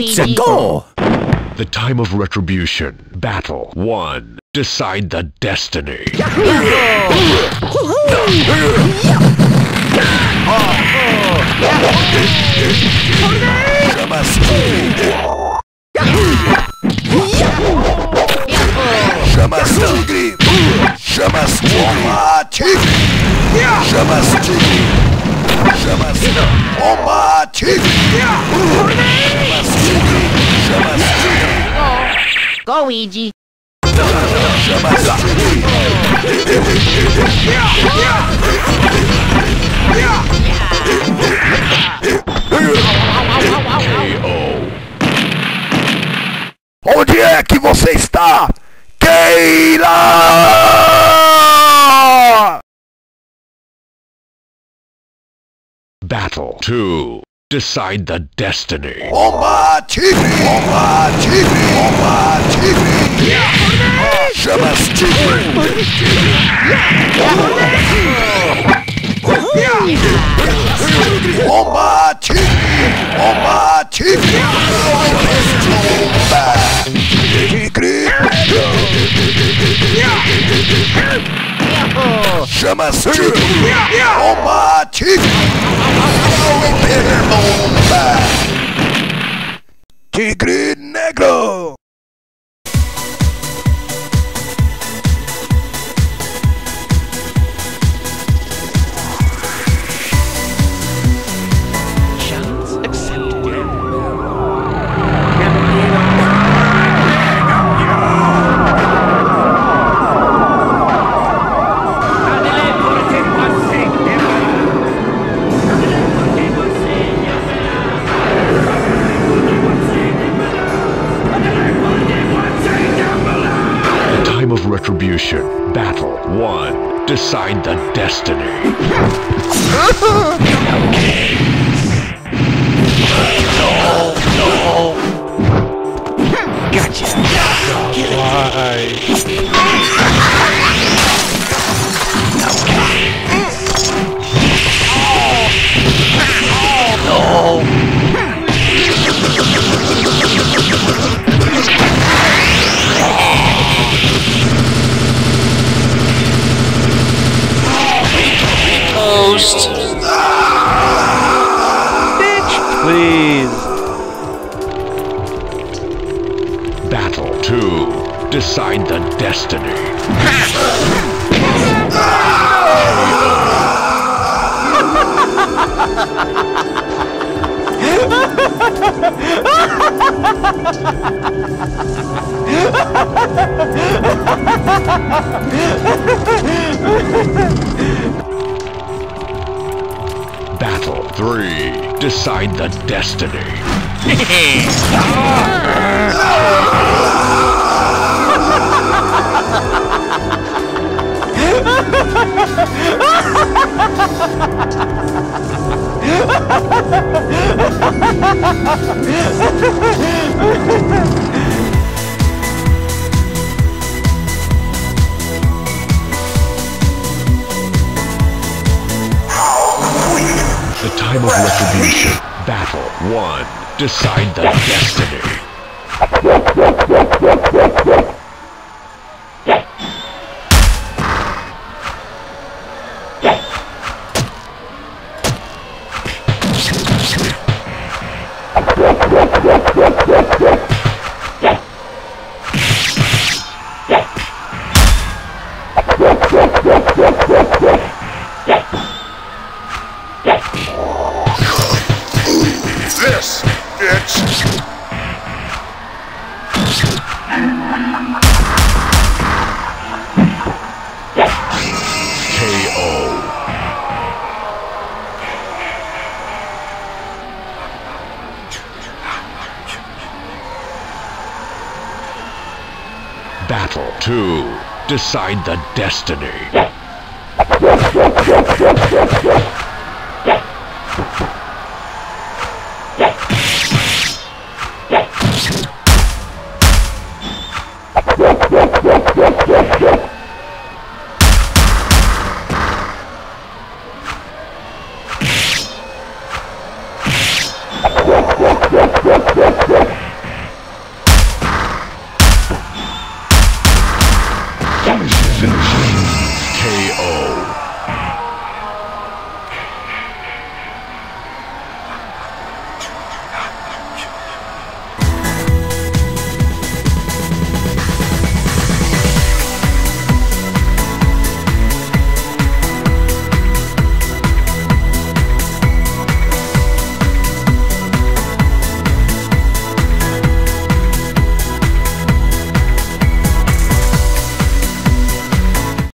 Let's go! The time of retribution. Battle 1. Decide the destiny. Go, Ouija. Onde é que você está? Keila! Battle 2. Decide the destiny. Bomba tigre! Bomba tigre! Bomba tigre! Chamas tigre! Bomba tigre! Bomba tigre! Tigre! Chamas tigre! Bomba tigre! Bomba! Tigre negro! Of retribution. Battle 1. Decide the destiny. No! Gotcha! Why? No! Bitch, please. Battle 2. Decide the destiny. Battle 3. Decide the destiny. The time of retribution. Battle 1. Decide the destiny. This, bitch! KO. Battle 2. Decide the destiny.